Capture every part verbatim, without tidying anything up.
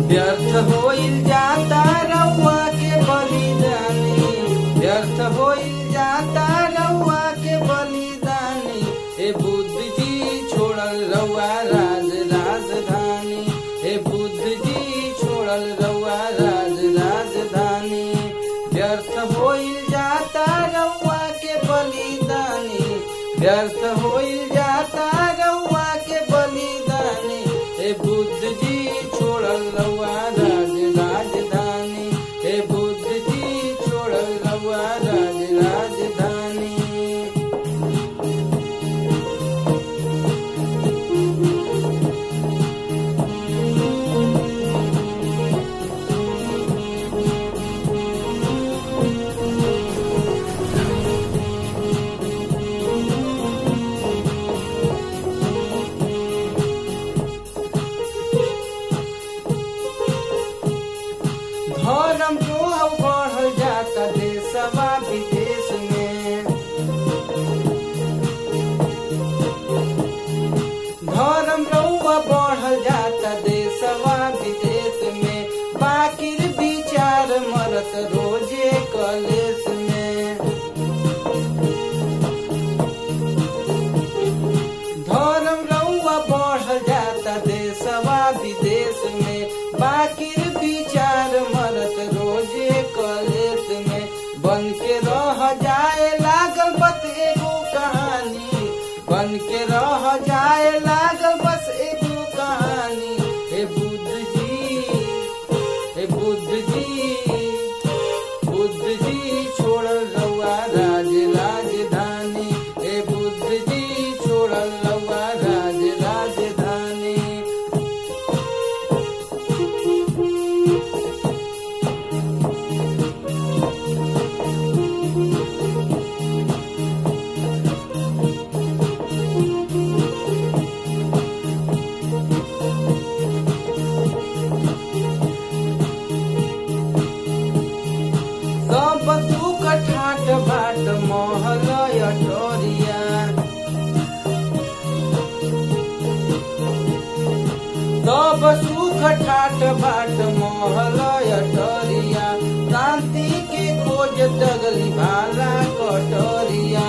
व्यर्थ होइल जाता रउआ के बलिदानी, व्यर्थ होइल जाता रउआ के बलिदानी। हे बुद्ध जी छोड़ल रउआ राज राजधानी, हे बुद्ध जी छोड़ल रउआ राज राजधानी। व्यर्थ होइल जाता रउआ के बलिदानी, व्यर्थ होइल जाता रउआ के बलिदानी। हे बुद्ध जी छोड़ल रउआ राज राजधानी, हे बुद्ध जी छोड़ल रउआ राज राजधानी। धर्म द्रोह बढ़ल जाता देशवा विदेश में, धर्म द्रोह बढ़ल जाता देशवा विदेश में। बाकिर विचार मरत रोजे कलेश में, धर्म द्रोह बढ़ल जाता देशवा विदेश में। बाकिर विचार मरत रोजे कलेश में। बन के रह जाए लागल बस एगो कहानी, बन के रह जाए लागल बस एगो कहानी। हे बुद्ध जी, हे बुद्ध जी, बुद्ध जी छोड़ल रउआ राज राजधानी, हे बुद्ध जी छोड़ल रउआ राज राजधानी। सब दुख ठाट बाट महल अटोरिया, सब सुख ठाट बाट महल अटोरिया। शांति के खोज तगली भाला कटोरिया,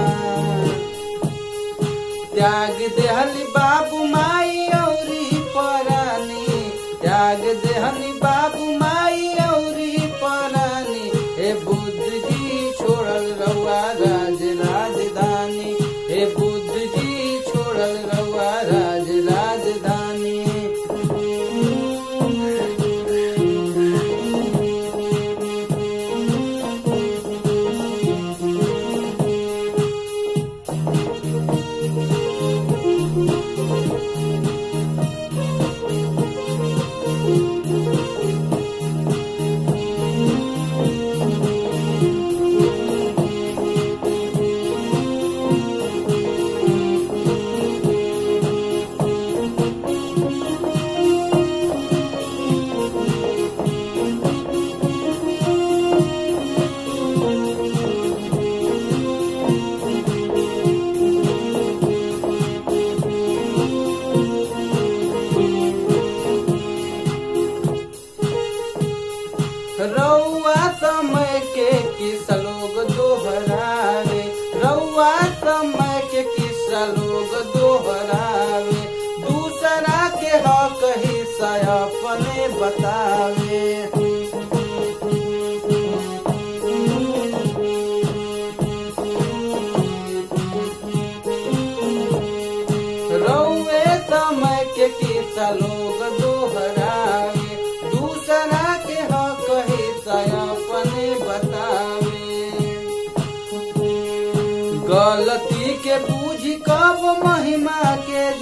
त्याग देहली बाबू माई औरी परानी, त्याग देहली बाबू माई औरी परानी। हे बुद्ध जी छोड़ल रउआ राज राजधानी, हे बुद्ध जी छोड़ल रउआ राज राजधानी। रउआ समय के किस्सा लोग दोहरावे, रउआ समय के किस्सा लोग दोहरावे। दूसरा के हक हिस्सा अपने बतावे, रउए समय के किस्सा लोग दोहरावे। दूसरा के हक हिस्सा अपने बतावे। गलती के बूझी कब महिमा के